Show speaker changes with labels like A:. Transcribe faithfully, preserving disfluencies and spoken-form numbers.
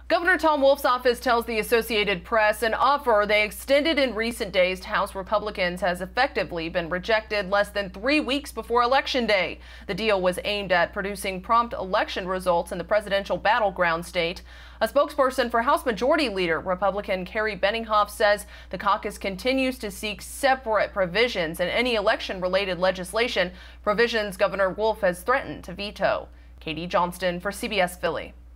A: Governor Tom Wolf's office tells the Associated Press an offer they extended in recent days to House Republicans has effectively been rejected less than three weeks before Election Day. The deal was aimed at producing prompt election results in the presidential battleground state. A spokesperson for House Majority Leader Republican Carrie Benninghoff says the caucus continues to seek separate provisions in any election-related legislation, provisions Governor Wolf has threatened to veto. Katie Johnston for C B S Philly.